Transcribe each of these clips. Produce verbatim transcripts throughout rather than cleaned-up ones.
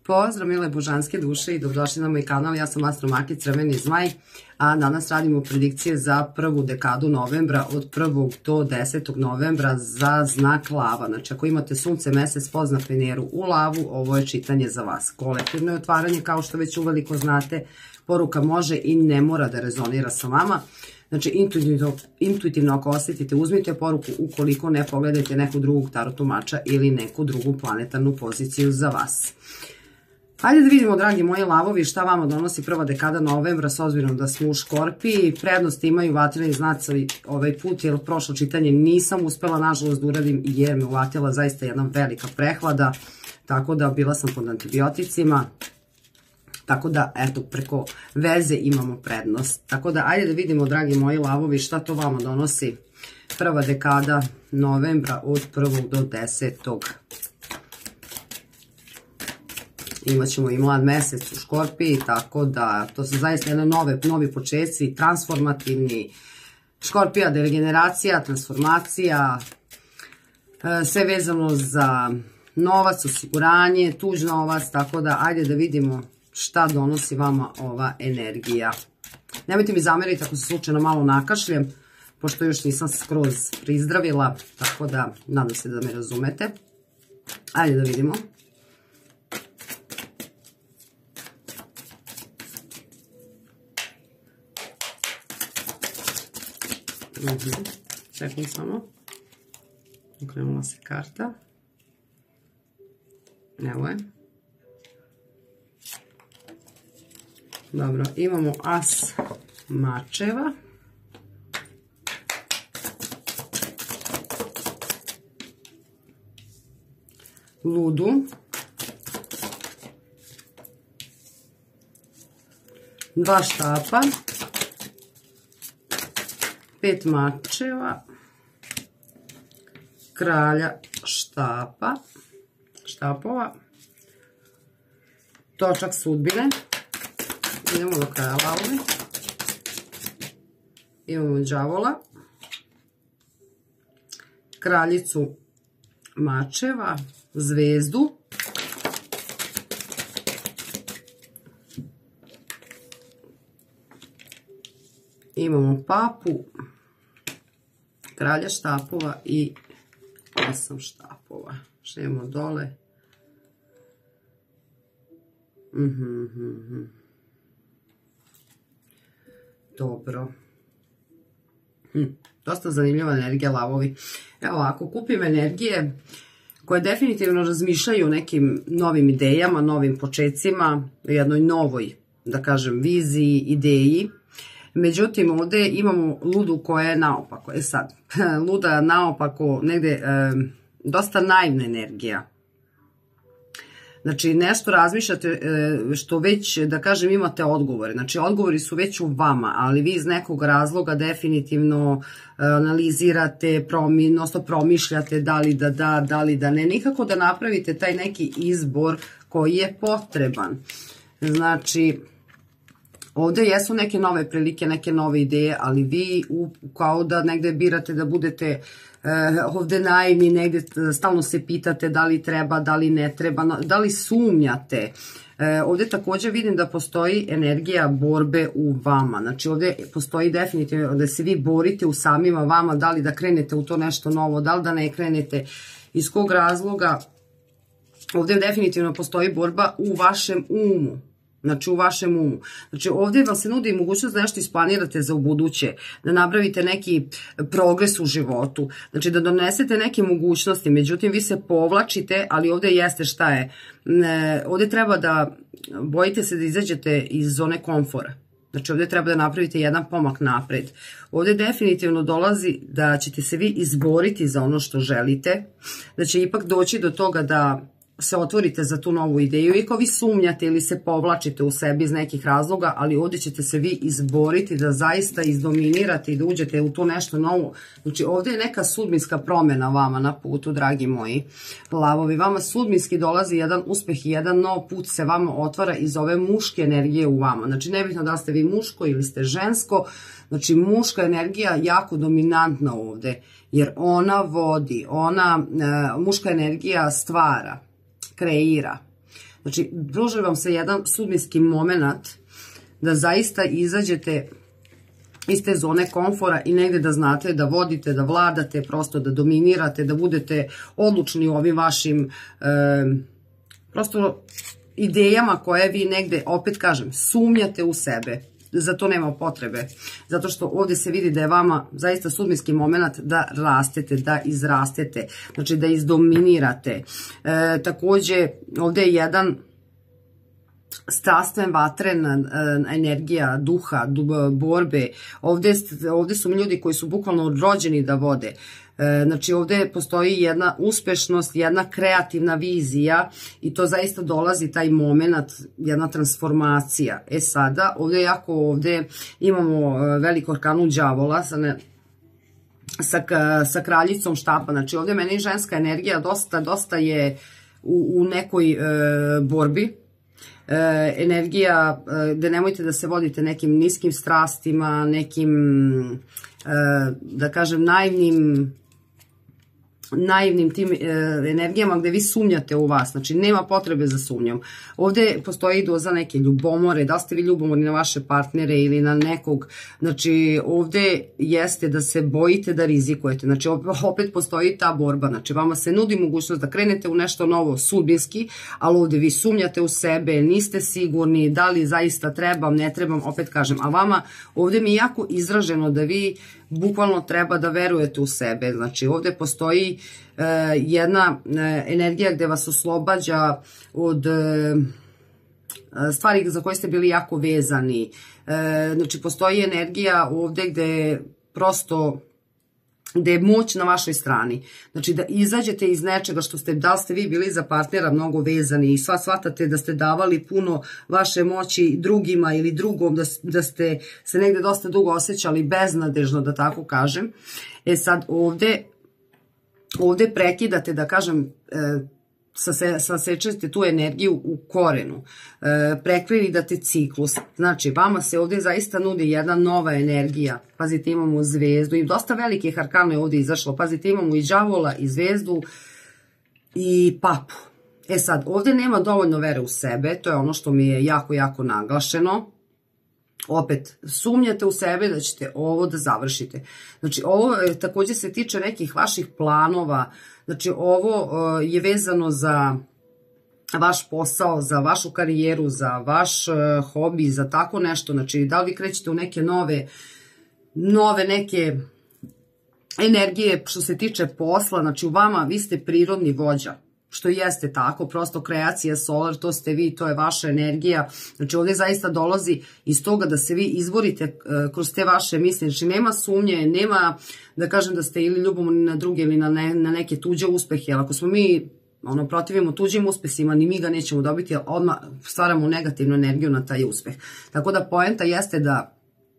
Pozdrav mile božanske duše i dobrodošli na moj kanal, ja sam Astro Maki Crveni zmaj, a danas radimo predikcije za prvu dekadu novembra od prvog do desetog novembra za znak lava. Znači ako imate sunce, mesec, poznak Veneru u lavu, ovo je čitanje za vas. Kolektivno je otvaranje, kao što već uveliko znate, poruka može i ne mora da rezonira sa vama. Znači, intuitivno, intuitivno ako osjetite, uzmite poruku, ukoliko ne pogledajte nekog drugog tarot tumača ili neku drugu planetarnu poziciju za vas. Hajde da vidimo, dragi moji lavovi, šta vama donosi prva dekada novembra, s obzirom da smo u Škorpiji. Prednost imaju vatreni znaci ovaj put, jer prošlo čitanje nisam uspela, nažalost, da uradim, jer me uvatila zaista jedna velika prehlada, tako da bila sam pod antibioticima. Tako da, eto, preko veze imamo prednost. Tako da, ajde da vidimo, dragi moji lavovi, šta to vama donosi prva dekada novembra od prvog do desetog. Imaćemo i mlad mesec u Škorpiji, tako da to su zaista jedne nove, novi početci, transformativni. Škorpija, degeneracija, transformacija, sve vezano za novac, osiguranje, tuđ novac, tako da ajde da vidimo šta donosi vama ova energija. Nemojte mi zameriti ako se slučajno malo nakašljem, pošto još nisam skroz prizdravila, tako da nadam se da me razumete. Ajde da vidimo. Čekam samo. Okrenula se karta. Evo je. Dobro, imamo as mačeva. Ludu. Dva štapa. Pet mačeva. Kralja štapa. Štapova. Točak sudbine. Idemo do kraja lavovi. Imamo đavola. Kraljicu mačeva. Zvezdu. Imamo papu. Kralja štapova i osam štapova. Što imamo dole? Mhm, mhm. Dobro. Hm, dosta zanimljiva energija, lavovi. Evo ovako, kupim energije koje definitivno razmišljaju o nekim novim idejama, novim početcima, o jednoj novoj, da kažem, viziji, ideji. Međutim, ovde imamo ludu koja je naopako. E sad, luda naopako, negde, e, dosta naivna energija. Znači, nešto razmišljate što već, da kažem, imate odgovore. Znači, odgovori su već u vama, ali vi iz nekog razloga definitivno analizirate, prosto promišljate da li da da, da li da ne. Nikako da napravite taj neki izbor koji je potreban. Znači, ovde jesu neke nove prilike, neke nove ideje, ali vi kao da negde birate da budete ovde naivni, negde stalno se pitate da li treba, da li ne treba, da li sumnjate. Ovde takođe vidim da postoji energija borbe u vama. Znači ovde postoji definitivno da se vi borite u samima vama, da li da krenete u to nešto novo, da li da ne krenete, iz kog razloga. Ovde definitivno postoji borba u vašem umu. Znači u vašem umu. Znači ovdje vam se nudi mogućnost da nešto isplanirate za u buduće, da napravite neki progres u životu, znači da donesete neke mogućnosti, međutim vi se povlačite, ali ovdje jeste šta je. Ovdje treba da, bojite se da izađete iz zone komfora. Znači ovdje treba da napravite jedan pomak napred. Ovdje definitivno dolazi da ćete se vi izboriti za ono što želite, da će ipak doći do toga da se otvorite za tu novu ideju, i ako vi sumnjate ili se povlačite u sebi iz nekih razloga, ali ovdje ćete se vi izboriti da zaista izdominirate i da uđete u to nešto novo. Znači ovdje je neka sudbinska promjena vama na putu, dragi moji lavovi. Vama sudbinski dolazi jedan uspeh i jedan nov put se vama otvara iz ove muške energije u vama. Znači nebitno da ste vi muško ili ste žensko, znači muška energija jako dominantna ovdje, jer ona vodi, ona, muška energija stvara, kreira. Znači, pruža vam se jedan sudbinski moment da zaista izađete iz te zone komfora i negde da znate da vodite, da vladate, prosto da dominirate, da budete odlučni u ovim vašim prosto idejama koje vi negde, opet kažem, sumnjate u sebe. Za to nema potrebe, zato što ovde se vidi da je vama zaista sudbinski moment da rastete, da izrastete, znači da izdominirate. Takođe, ovde je jedan strastven, vatren energija, duha, borbe. Ovde su mi ljudi koji su bukvalno rođeni da vode. Znači, ovde postoji jedna uspešnost, jedna kreativna vizija i to zaista dolazi taj moment, jedna transformacija. E sada, ovde jako ovde imamo veliku arkanu đavola sa kraljicom štapa. Znači, ovde meni ženska energija dosta, dosta je u nekoj borbi. Energija gde nemojte da se vodite nekim niskim strastima, nekim, da kažem, naivnim naivnim tim energijama gde vi sumnjate u vas, znači nema potrebe za sumnjom. Ovde postoji doza neke ljubomore, da li ste vi ljubomorni na vaše partnere ili na nekog, znači ovde jeste da se bojite da rizikujete, znači opet postoji ta borba, znači vama se nudi mogućnost da krenete u nešto novo sudbinski, ali ovde vi sumnjate u sebe, niste sigurni da li zaista trebam, ne trebam, opet kažem, a vama ovde mi je jako izraženo da vi bukvalno treba da verujete u sebe, znači ovde postoji jedna energija gde vas oslobađa od stvari za koje ste bili jako vezani, znači postoji energija ovde gde prosto gde je moć na vašoj strani, znači da izađete iz nečega što ste, da li ste vi bili za partnera mnogo vezani i sva shvatate da ste davali puno vaše moći drugima ili drugom, da ste se negde dosta dugo osjećali beznadežno, da tako kažem. E sad ovde ovde prekidate, da kažem, sasečete tu energiju u korenu, prekidate ciklus, znači vama se ovde zaista nudi jedna nova energija, pazite imamo zvezdu i dosta velikih arkana je ovde izašlo, pazite imamo i đavola i zvezdu i papu. E sad, ovde nema dovoljno vere u sebe, to je ono što mi je jako, jako naglašeno. Opet, sumnjate u sebe da ćete ovo da završite. Znači, ovo takođe se tiče nekih vaših planova, znači ovo je vezano za vaš posao, za vašu karijeru, za vaš hobi, za tako nešto. Znači, da li vi krećete u neke nove, nove neke energije što se tiče posla, znači u vama vi ste prirodni vođa. Što jeste tako, prosto kreacija solar, to ste vi, to je vaša energija, znači ovde zaista dolazi iz toga da se vi izborite kroz te vaše misli, znači nema sumnje, nema da kažem da ste ili ljubomorni na druge ili na neke tuđe uspehe, jer ako smo mi protivimo tuđim uspesima, ni mi ga nećemo dobiti, jer odmah stvaramo negativnu energiju na taj uspeh. Tako da poenta jeste da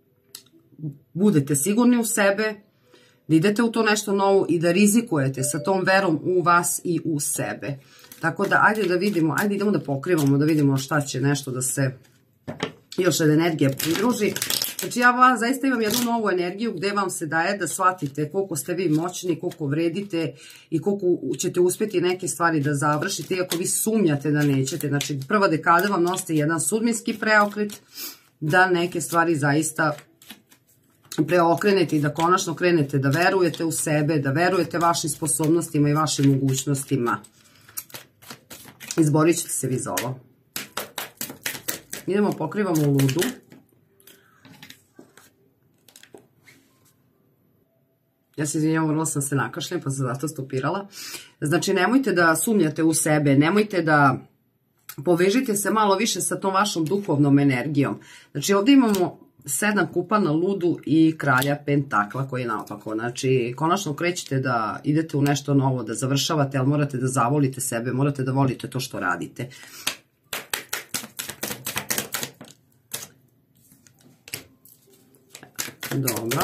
budete sigurni u sebe, da idete u to nešto novo i da rizikujete sa tom verom u vas i u sebe. Tako da, ajde da vidimo, ajde idemo da pokrivamo, da vidimo šta će nešto da se još od energije pridruži. Znači, ja vam zaista imam jednu novu energiju gde vam se daje da shvatite koliko ste vi moćni, koliko vredite i koliko ćete uspjeti neke stvari da završite, iako vi sumnjate da nećete. Znači, prva dekada vam nosi jedan sudbinski preokret, da neke stvari zaista preokrenete i da konačno krenete da verujete u sebe, da verujete vašim sposobnostima i vašim mogućnostima. Izborit ćete se vi za ovo. Idemo, pokrivamo ludu. Ja se izvinjam, vrlo sam se nakašljala, pa sam zato stopirala. Znači, nemojte da sumnjate u sebe, nemojte da povežite se malo više sa tom vašom duhovnom energijom. Znači, ovdje imamo sedam kupa na ludu i kralja pentakla koji je naopako. Znači, konačno krećete da idete u nešto novo, da završavate, ali morate da zavolite sebe, morate da volite to što radite. Dobro.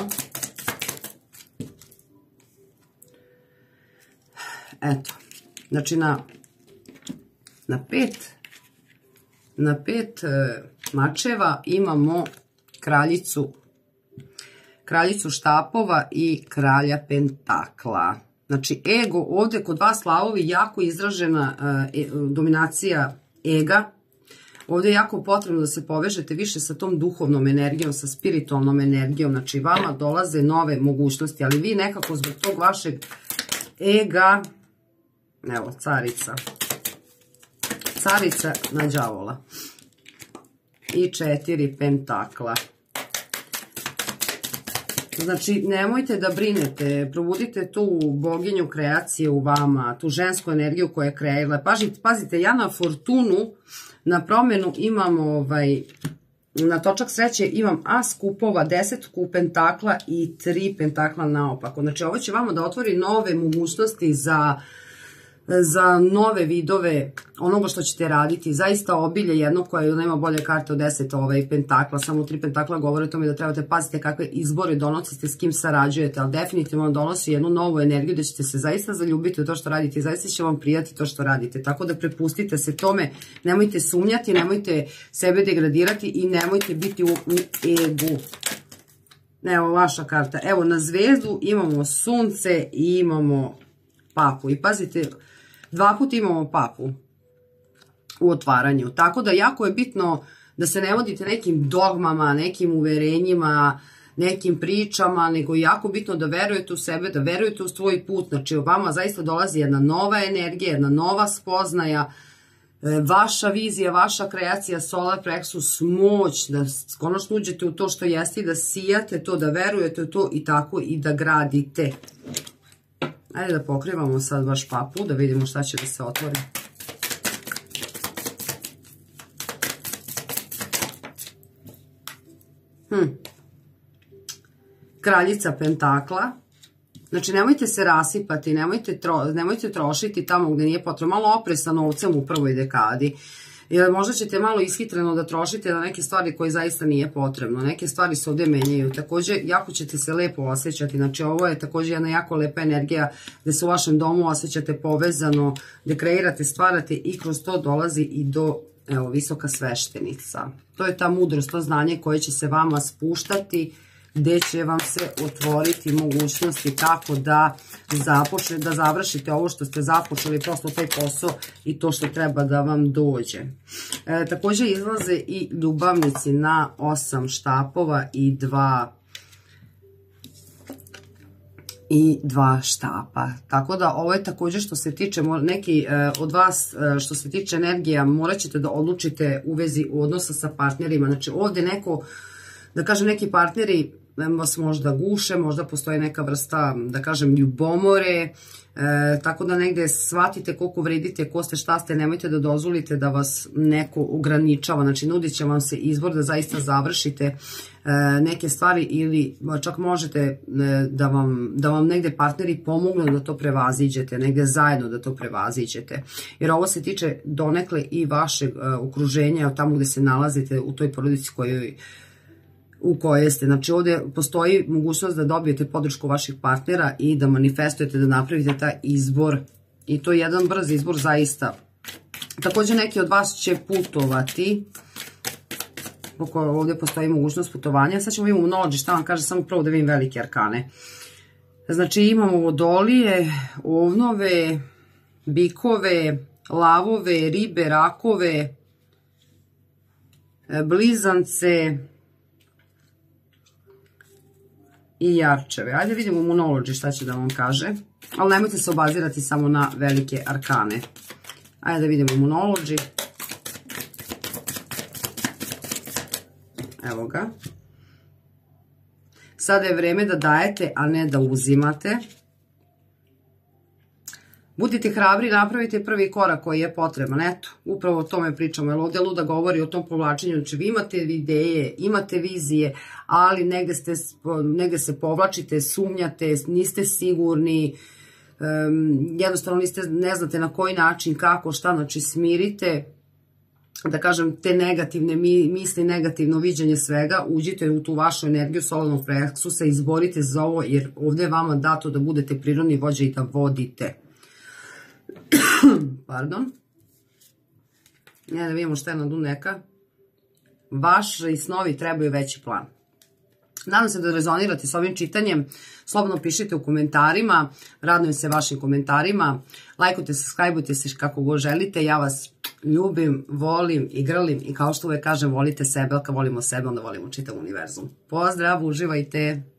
Eto, znači na na pet na pet mačeva imamo kraljicu kraljicu štapova i kralja pentakla. Znači, ego, ovde kod vas lavovi jako izražena dominacija ega. Ovdje je jako potrebno da se povežete više sa tom duhovnom energijom, sa spiritualnom energijom, znači vama dolaze nove mogućnosti, ali vi nekako zbog tog vašeg ega, evo, carica, carica na đavola i četiri pentakla. Znači, nemojte da brinete, probudite tu boginju kreacije u vama, tu žensku energiju koja je kreirala. Pazite, ja na fortunu, na promenu imam, ovaj, na točak sreće imam as kupova, deset pentakla i tri pentakla naopako. Znači, ovo će vama da otvori nove mogućnosti za... za nove vidove onoga što ćete raditi. Zaista obilje jedno koje nema bolje karte od deset pentakla, samo tri pentakla govore o tome da trebate pazite kakve izbore donosite, s kim sarađujete, ali definitivno donosi jednu novu energiju da ćete se zaista zaljubiti u to što radite i zaista će vam prijati to što radite. Tako da prepustite se tome, nemojte sumnjati, nemojte sebe degradirati i nemojte biti u egu. Evo vaša karta. Evo na zvezdu imamo sunce i imamo papu. I pazite, dva puta imamo papu u otvaranju. Tako da jako je bitno da se ne vodite nekim dogmama, nekim uverenjima, nekim pričama, nego je jako bitno da verujete u sebe, da verujete u svoj put. Znači, u vama zaista dolazi jedna nova energija, jedna nova spoznaja, vaša vizija, vaša kreacija, solar plexus, moć, da konačno uđete u to što jeste i da sijate to, da verujete u to i tako i da gradite. Ajde da pokrivamo sad vaš papu, da vidimo šta će da se otvori. Hm. Kraljica pentakla. Znači, nemojte se rasipati, nemojte, tro, nemojte trošiti tamo gde nije potrebno. Malo opresa novcem u prvoj dekadi. Jer možda ćete malo ishitreno da trošite na neke stvari koje zaista nije potrebno. Neke stvari se ovdje menjaju. Također, jako ćete se lepo osjećati. Znači, ovo je također jedna jako lepa energija gde se u vašem domu osjećate povezano, gde kreirate, stvarate i kroz to dolazi i do, evo, visoka sveštenica. To je ta mudrost, to znanje koje će se vama spuštati, gde će vam se otvoriti mogućnosti kako da započne, da završite ovo što ste započeli, prosto taj posao i to što treba da vam dođe. E, također izlaze i ljubavnici na osam štapova i dva i dva štapa. Tako da ovo je također što se tiče, neki e, od vas e, što se tiče energija, morat ćete da odlučite u vezi odnosa sa partnerima. Znači ovdje neko, da kažem, neki partneri vas možda guše, možda postoji neka vrsta, da kažem, ljubomore, e, tako da negde shvatite koliko vredite, ko ste, šta ste, nemojte da dozvolite da vas neko ograničava, znači nudit će vam se izbor da zaista završite e, neke stvari ili čak možete e, da, vam, da vam negde partneri pomognu da to prevaziđete, negde zajedno da to prevaziđete, jer ovo se tiče donekle i vašeg e, okruženja, tamo gde se nalazite u toj porodici kojoj u kojoj ste. Znači ovdje postoji mogućnost da dobijete podršku vaših partnera i da manifestujete, da napravite taj izbor i to je jedan brz izbor zaista. Također neki od vas će putovati, ovdje postoji mogućnost putovanja. Sad ćemo imamo knowledge, šta vam kaže, samo prvo da vidim velike arkane. Znači imamo vodolije, ovnove, bikove, lavove, ribe, rakove, blizance i jarčeve. Ajde vidimo u Moonology šta će da vam kaže. Ali nemojte se obazirati samo na velike arkane. Ajde da vidimo u Moonology. Evo ga. Sada je vreme da dajete, a ne da uzimate. Budite hrabri, napravite prvi korak koji je potreban. Eto, upravo o tome pričamo, jer ovdje Luda govori o tom povlačenju. Znači, vi imate ideje, imate vizije, ali negde, ste, negde se povlačite, sumnjate, niste sigurni, um, jednostavno niste, ne znate na koji način, kako, šta, znači smirite, da kažem, te negativne misli, negativno viđenje svega, uđite u tu vašu energiju solarnog pleksusa, izborite za ovo, jer ovdje je vama dato da budete prirodni vođa i da vodite. Pardon. Ja da vidimo šta je na dnu neka. Vaši snovi trebaju veći plan. Nadam se da rezonirate s ovim čitanjem. Slobodno pišite u komentarima. Radujem se vašim komentarima. Lajkujte, subscribeujte se kako god želite. Ja vas ljubim, volim i grlim. I kao što uvek kažem, volite sebe. Kad volimo sebe, onda volimo čitav univerzum. Pozdrav, uživajte!